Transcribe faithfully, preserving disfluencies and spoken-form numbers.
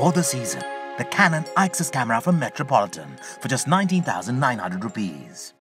For the season, the Canon Axis camera from Metropolitan for just nineteen thousand nine hundred rupees.